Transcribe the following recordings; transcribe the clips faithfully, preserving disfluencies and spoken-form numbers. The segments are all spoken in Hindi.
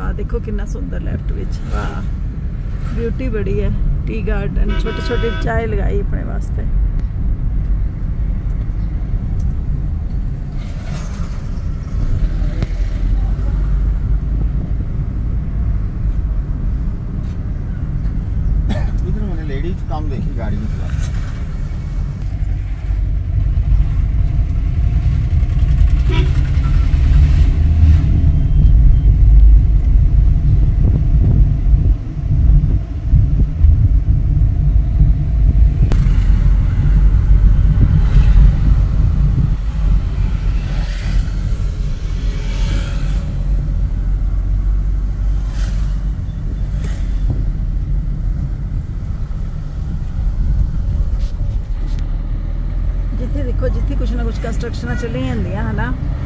वाह देखो कितना सुंदर लेफ्ट विच, वाह ब्यूटी बड़ी है। टी गार्डन, छोटे छोटे चाय लगाई अपने वास्ते। इधर मैंने लेडीज कम देखी गाड़ी में चला। देखो जिथे कुछ ना कुछ कंस्ट्रक्शन चली जांदियां है ना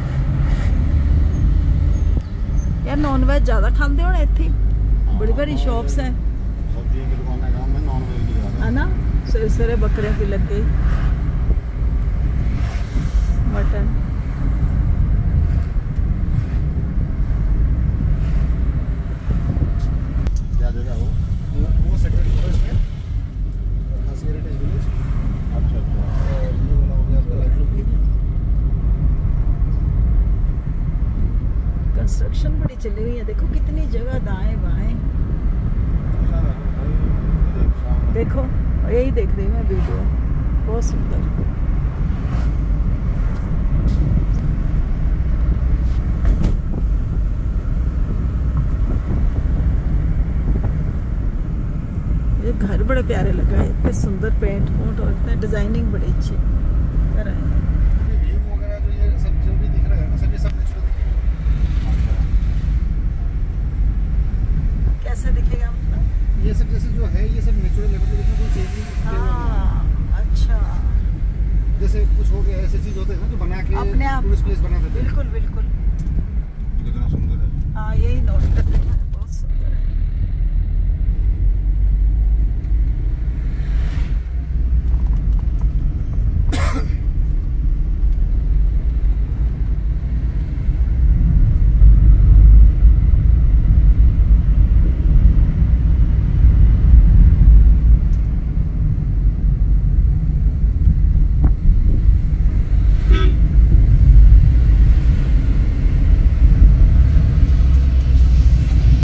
यार। नॉन वेज ज़्यादा खाते होने इत्थे, बड़ी बड़ी शॉप्स हैं सब्जियों की दुकान है, काम में नॉन वेज की है ना। सवेरे सवेरे बकरे की लग गई, मटन। क्या जगह हो वो सेक्रेटरी फॉरेस्ट है, खासी हेरिटेज विलेज। अच्छा अच्छा, और ये वाला हो गया आपका लाइफ। कंस्ट्रक्शन बड़ी चली हुई है, देखो कितनी जगह दाएं बाएं। देखो यही देख रही हूँ मैं वीडियो, बहुत सुंदर। ये घर बड़े प्यारे लगा है, इतने सुंदर पेंट पोंट और इतने डिजाइनिंग बड़ी अच्छी कर रहे हैं। वगैरह जो ये सब जो भी दिख रहा है ना, सब ये सब नेचुरल कैसे दिखेगा मतलब? ये सब जैसे जो है ये सब नेचुरल है, मतलब इसमें कोई चेंज नहीं। हाँ अच्छा, जैसे कुछ हो गया ऐसे चीज होते हैं ना जो बना के अपने आप टूरिस्ट प्लेस बना देते हैं। बिल्कुल बिल्कुल, कितना सुंदर है। हाँ यही नोट कर रही हूँ, बहुत सुंदर है।